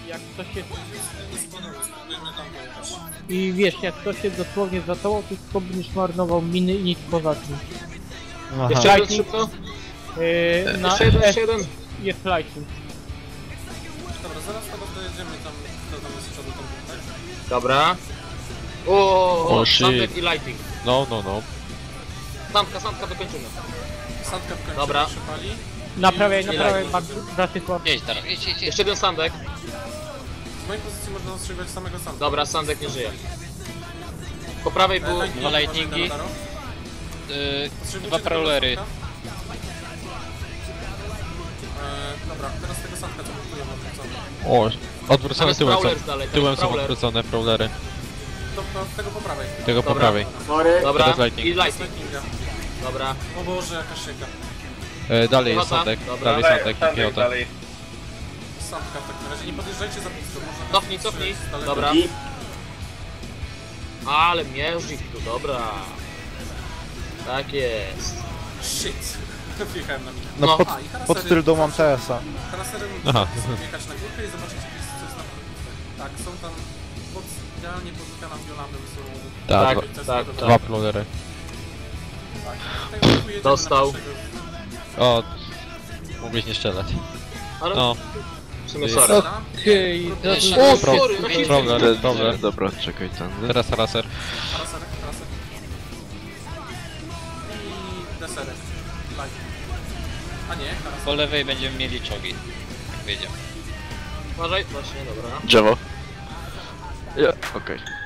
jak ktoś jest... I wiesz, jak ktoś jest dosłownie za tobą, to tylko będziesz marnował miny i nic poza tym. Jeszcze jeden szybko? Jeszcze jeden. Jest lightning. Dobra, zaraz dojedziemy tam, kto tam jest z przodu, tak? Dobra. O, shit. Sandek i lighting. No. Sandka dokończymy. Sandka w końcu Dobra. się pali. Naprawiaj, lightning. bardzo zasysłam. Jedź teraz, jedź. Jeszcze jeden Sandek. Z mojej pozycji można ostrzeliwać samego Sandka. Dobra, Sandek nie żyje. Po prawej był... Dwa lightningi. Potrzebujecie Dwa tego prowlery. Sandka? Dobra, teraz tego Sandka co blokujemy odwrócony. O, odwrócone Tam tyłem jest są. Prowler dalej, tam Tyłem jest są Prowler. odwrócone prowlery. To tego po prawej. Tego po Dobra. prawej. Dobra, Teraz lightning. i Z lightning. lightninga. Dobra. O Boże, jaka szyka. Dalej jest Piechota? Sandek. Dobra. Dalej Sandek i piechota. Sandka w takim razie. Nie podjeżdżajcie za blisko. Można Cofnij. strzelić z daleka. Dobra. Ale mierzik tu, dobra. Tak jest. Shit. Wjechałem na minę. No, A, i teraz Pod tyldą mam TS-a. Teraz Aha. wjechać na górkę i zobaczyć co jest na górce. Tak, są tam idealnie pod kanambiolanem są... Tak, Tak. dwa prowlery. Tak, tutaj pojedziemy na Dostał. pierwszego. O, mógłbyś nie strzelać. Ale No, w sumie jest. sorry. Okej, O, sorry, Problem. Dobra, czekaj tam. Teraz raser. Raserek. I deserek. Light. A nie, teraz. Po lewej będziemy mieli czogi. Jak wiedział. Uważaj, właśnie, dobra. Drzewo. Ja, okej.